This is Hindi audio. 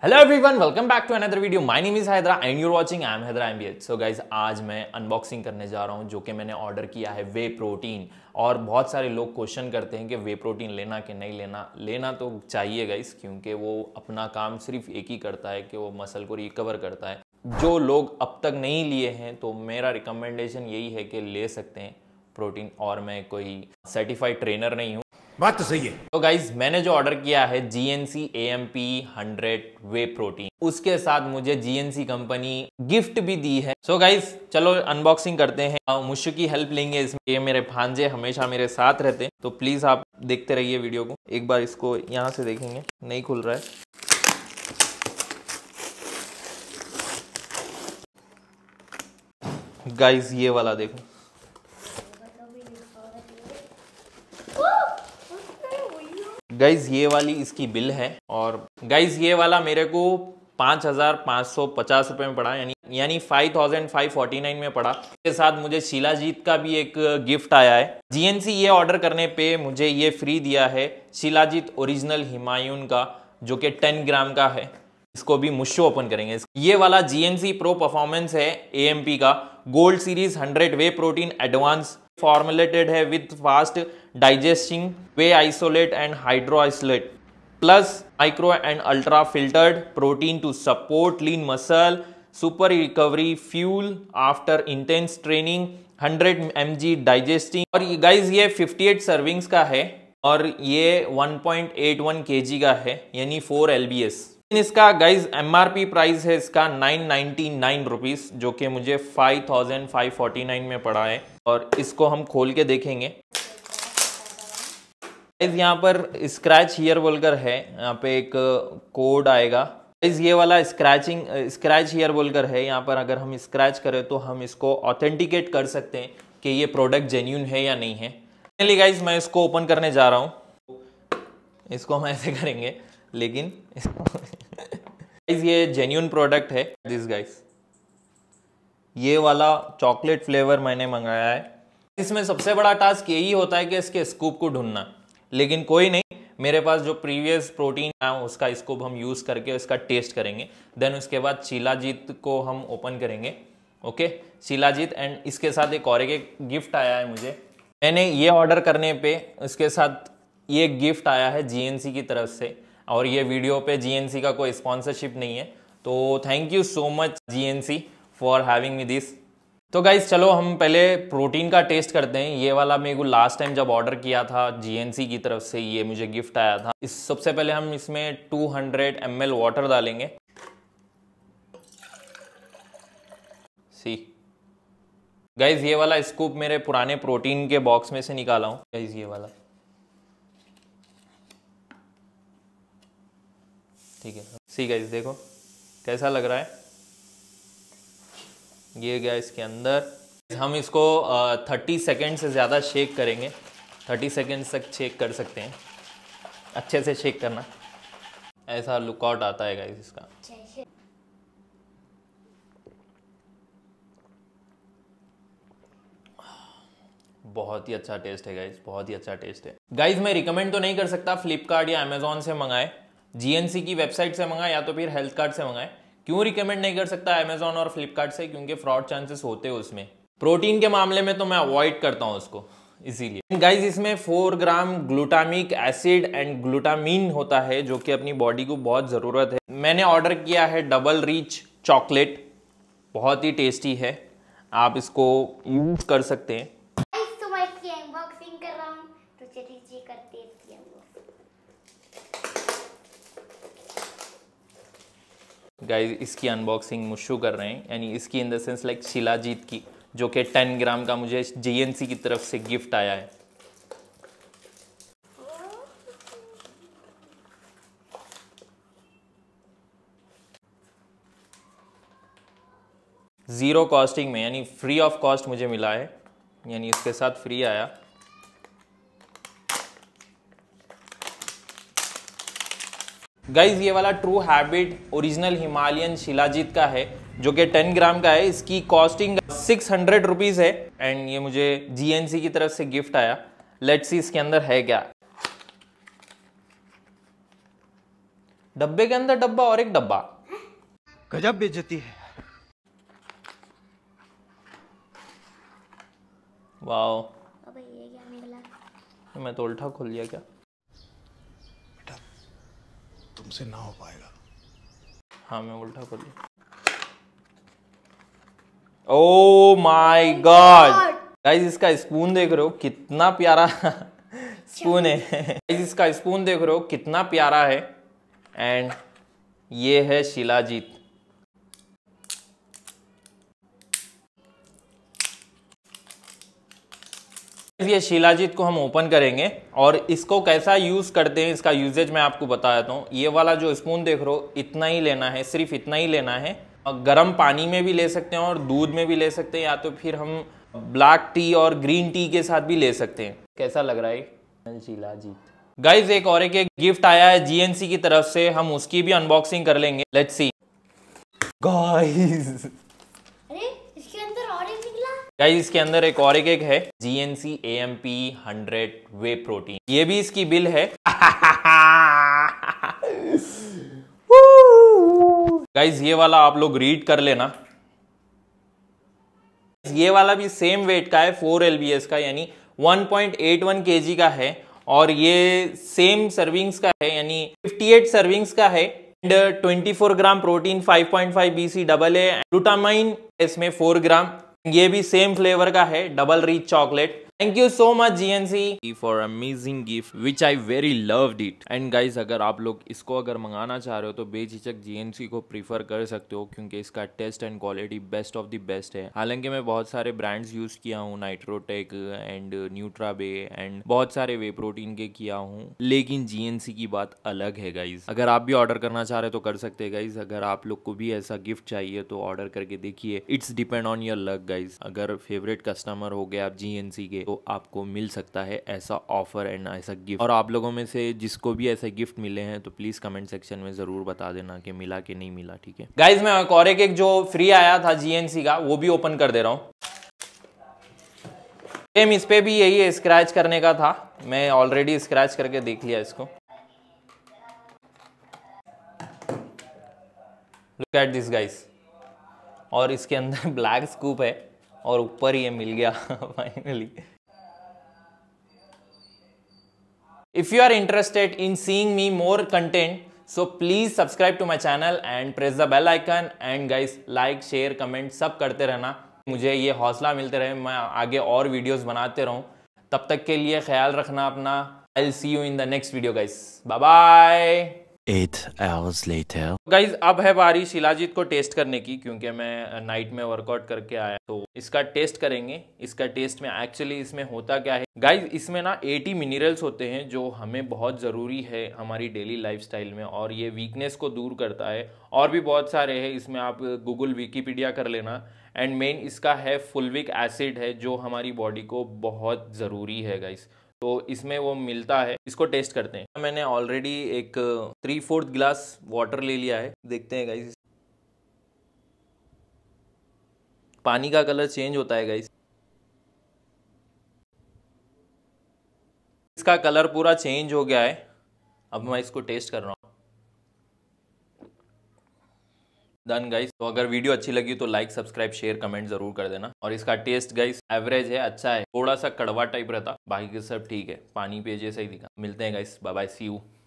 Hello everyone, welcome back to another video. My name is Haidra and you are watching I am Haidra MBH. So guys, आज मैं अनबॉक्सिंग करने जा रहा हूँ जो कि मैंने ऑर्डर किया है वे प्रोटीन। और बहुत सारे लोग क्वेश्चन करते हैं कि वे प्रोटीन लेना कि नहीं लेना। लेना तो चाहिए गाइज, क्योंकि वो अपना काम सिर्फ एक ही करता है कि वो मसल को रिकवर करता है। जो लोग अब तक नहीं लिए हैं तो मेरा रिकमेंडेशन यही है कि ले सकते हैं प्रोटीन। और मैं कोई सर्टिफाइड ट्रेनर नहीं हूँ, बात तो सही है। तो गाइज, मैंने जो ऑर्डर किया है GNC AMP 100 वे प्रोटीन, उसके साथ मुझे GNC कंपनी गिफ्ट भी दी है। सो गाइज, चलो अनबॉक्सिंग करते हैं। मुझे की हेल्प लेंगे इसमें। ये मेरे भांजे हमेशा मेरे साथ रहते हैं, तो प्लीज आप देखते रहिए वीडियो को। एक बार इसको यहाँ से देखेंगे, नहीं खुल रहा है। गाइज, ये वाला देखो। गाइज, ये वाली इसकी बिल है। और गाइज, ये वाला मेरे को 5,550 रुपए में पड़ा, यानी 5,549 में पड़ा। इसके साथ मुझे शिलाजीत का भी एक गिफ्ट आया है। GNC ये ऑर्डर करने पे मुझे ये फ्री दिया है शिलाजीत ओरिजिनल हिमायून का, जो कि 10 ग्राम का है। इसको भी मुश्शो ओपन करेंगे। ये वाला GNC प्रो परफॉर्मेंस है AMP का gold series 100 whey protein advance formulated है with fast digesting whey isolate and hydro isolate plus micro and ultra filtered protein to support lean muscle super recovery fuel after intense training 100 mg digesting. और गाइज, ये 58 सर्विंग्स का है और ये 1.81 kg का है, यानी 4 lbs। इसका गाइज MRP प्राइस है इसका 999 रुपीज, जो कि मुझे 5,549 में पड़ा है। और इसको हम खोल के देखेंगे। गाइज, यहाँ पर स्क्रैच हियर बोलकर है, यहाँ पे एक कोड आएगा। गाइज, ये वाला स्क्रैच हियर बोलकर है। यहाँ पर अगर हम स्क्रैच करें तो हम इसको ऑथेंटिकेट कर सकते हैं कि ये प्रोडक्ट जेन्यून है या नहीं है। फाइनली गाइज, मैं इसको ओपन करने जा रहा हूँ। इसको हम ऐसे करेंगे, लेकिन ये जेन्यून प्रोडक्ट है। दिस गाइस, ये वाला चॉकलेट फ्लेवर मैंने मंगाया है। इसमें सबसे बड़ा टास्क यही होता है कि इसके स्कूप को ढूंढना, लेकिन कोई नहीं, मेरे पास जो प्रीवियस प्रोटीन है उसका स्कूप हम यूज करके उसका टेस्ट करेंगे। देन उसके बाद शिलाजीत को हम ओपन करेंगे। ओके, शिलाजीत। एंड इसके साथ एक और एक गिफ्ट आया है मुझे। मैंने ये ऑर्डर करने पे इसके साथ ये गिफ्ट आया है GNC की तरफ से। और ये वीडियो पे GNC का कोई स्पॉन्सरशिप नहीं है, तो thank you so much GNC for having me this. तो गाइज, चलो हम पहले प्रोटीन का टेस्ट करते हैं। ये वाला मेरे को लास्ट टाइम जब ऑर्डर किया था GNC की तरफ से, ये मुझे गिफ्ट आया था। सबसे पहले हम इसमें 200 ml वाटर डालेंगे। सी गाइज, ये वाला स्कूप मेरे पुराने प्रोटीन के बॉक्स में से निकाला हूँ। गाइज, ये वाला ठीक है। सी गाइस, देखो कैसा लग रहा है। ये गया इसके अंदर। हम इसको 30 सेकेंड से ज़्यादा शेक करेंगे। 30 सेकेंड तक शेक कर सकते हैं। अच्छे से शेक करना, ऐसा लुकआउट आता है गाइस इसका। बहुत ही अच्छा टेस्ट है गाइस, बहुत ही अच्छा टेस्ट है। गाइस, मैं रिकमेंड तो नहीं कर सकता फ्लिपकार्ट या अमेजोन से मंगाए, GNC की वेबसाइट से मंगाए या तो फिर हेल्थ कार्ड से मंगाए। क्यों रिकमेंड नहीं कर सकता अमेजोन और फ्लिपकार्ट से? क्योंकि फ्रॉड चांसेस होते हैं उसमें। प्रोटीन के मामले में तो मैं अवॉइड करता हूं उसको, इसीलिए। गाइज, इसमें 4 gram glutamic acid and glutamine होता है, जो कि अपनी बॉडी को बहुत ज़रूरत है। मैंने ऑर्डर किया है डबल रिच चॉकलेट, बहुत ही टेस्टी है, आप इसको यूज कर सकते हैं। गाइज, इसकी अनबॉक्सिंग मुश्शू कर रहे हैं, यानी इसकी in the sense like shilajit की, जो कि 10 ग्राम का मुझे GNC की तरफ से गिफ्ट आया है। जीरो कॉस्टिंग में, यानी फ्री ऑफ कॉस्ट मुझे मिला है, यानी इसके साथ फ्री आया। गाइज, ये वाला true habit original Himalayan shilajit का है, जो कि 10 ग्राम का है। इसकी कॉस्टिंग 600 रुपीज है एंड ये मुझे GNC की तरफ से गिफ्ट आया। लेट्स सी इसके अंदर है क्या। डब्बे के अंदर डब्बा और एक डब्बा। गजब बेइज्जती है। वाओ, अबे ये क्या निकला? मैं तो उल्टा खोल लिया क्या? बेटा तुमसे ना हो पाएगा। हाँ मैं उल्टा खोल लिया। ओ माय गॉड गाइस, इसका स्पून देख रहे हो कितना प्यारा स्पून है। गाइस इसका स्पून देख रहे हो कितना प्यारा है। एंड ये है शिलाजीत। ये शिलाजीत को हम ओपन करेंगे और इसको कैसा यूज करते हैं, इसका यूजेज मैं आपको बता देता हूँ। ये वाला जो स्पून देख रहे हो इतना ही लेना है, सिर्फ इतना ही लेना है। गर्म पानी में भी ले सकते हैं और दूध में भी ले सकते हैं, या तो फिर हम ब्लैक टी और ग्रीन टी के साथ भी ले सकते हैं। कैसा लग रहा है शिलाजीत? गाइज एक और एक गिफ्ट आया है जीएनसी की तरफ से, हम उसकी भी अनबॉक्सिंग कर लेंगे। Let's see guys. अरे इसके अंदर और एक निकला। गाइज इसके अंदर एक और एक है GNC AMP 100 वे प्रोटीन। ये भी इसकी बिल है। गाइज ये वाला आप लोग रीड कर लेना। ये वाला भी सेम वेट का है, 4 LBS का, यानी 1.81 kg का है। और ये सेम सर्विंग्स का है, यानी 58 सर्विंग्स का है। And 24 gram protein, 5.5 BCAA, glutamine इसमें 4 ग्राम। ये भी सेम फ्लेवर का है, double rich chocolate. Thank you so much GNC for amazing gift which I very loved it. And guys अगर आप लोग इसको अगर मंगाना चाह रहे हो तो बेझिझक GNC को प्रीफर कर सकते हो, क्योंकि इसका taste and quality best of the best है। हालांकि मैं बहुत सारे ब्रांड्स यूज किया हूँ, नाइट्रोटेक एंड न्यूट्राबे एंड बहुत सारे वे प्रोटीन के किया हूँ, लेकिन GNC की बात अलग है गाइज। अगर आप भी ऑर्डर करना चाह रहे हो तो कर सकते हैं गाइज। अगर आप लोग को भी ऐसा गिफ्ट चाहिए तो ऑर्डर करके देखिए, it's depend on your luck guys. अगर फेवरेट कस्टमर हो गए आप GNC के तो आपको मिल सकता है ऐसा ऑफर एंड ऐसा गिफ्ट। और आप लोगों में से जिसको भी ऐसे गिफ्ट मिले हैं तो प्लीज कमेंट सेक्शन में जरूर बता देना कि मिला कि नहीं मिला, ठीक है गाइज। मैं और एक जो फ्री आया था GNC का वो भी ओपन कर दे रहा हूँ। सेम इस पे भी यही है, स्क्रैच करने का था। मैं ऑलरेडी स्क्रैच करके देख लिया इसको। Look at this guys. और इसके अंदर ब्लैक स्कूप है और ऊपर ये मिल गया finally. If you are interested in seeing me more content, so please subscribe to my channel and press the bell icon and guys like, share, comment सब करते रहना, मुझे ये हौसला मिलते रहे, मैं आगे और वीडियोस बनाते रहूं। तब तक के लिए ख्याल रखना अपना। I'll see you in the next video guys. Bye bye. 8 hours later. Guys अब है बारी शिलाजीत को टेस्ट करने की, क्योंकि मैं नाइट में वर्कआउट करके आया तो इसका टेस्ट करेंगे। इसका टेस्ट में एक्चुअली इसमें होता क्या है गाइज, इसमें ना 80 मिनरल्स होते हैं जो हमें बहुत ज़रूरी है हमारी डेली लाइफस्टाइल में, और ये वीकनेस को दूर करता है। और भी बहुत सारे हैं, इसमें आप गूगल विकीपीडिया कर लेना। एंड मेन इसका है फुलविक एसिड है जो हमारी बॉडी को बहुत ज़रूरी है गाइज, तो इसमें वो मिलता है। इसको टेस्ट करते हैं। मैंने ऑलरेडी एक 3/4 गिलास वाटर ले लिया है, देखते हैं गाइस। पानी का कलर चेंज होता है गाइस, इसका कलर पूरा चेंज हो गया है। अब मैं इसको टेस्ट कर रहा हूँ। Done guys. तो अगर वीडियो अच्छी लगी तो लाइक, सब्सक्राइब, शेयर, कमेंट जरूर कर देना। और इसका टेस्ट गाइस एवरेज है, अच्छा है, थोड़ा सा कड़वा टाइप रहता, बाकी सब ठीक है, पानी पे जैसा ही दिखा। मिलते हैं guys, bye bye, see you.